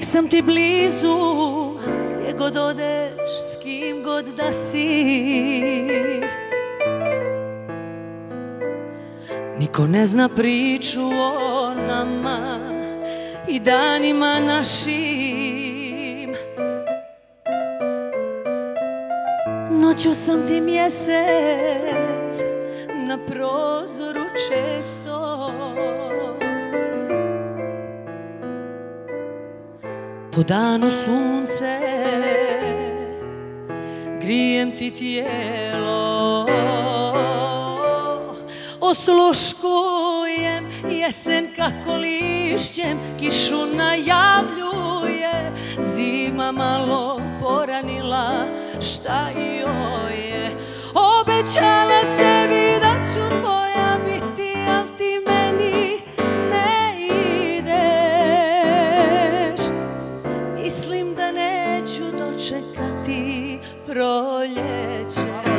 sam ti blizu, gdje god odeš, s kim god da si. Niko ne zna priču o nama i danima našim. Noću sam ti mjesec na prozoru često. Po danu sunce grijem ti tijelo. Osluškujem jesen kako lišćem kišu najavljuje. Zima malo poranila, šta joj je. Obećala sebi da ću tvoja biti, al ti meni ne ideš. Mislim da neću dočekati proljeće.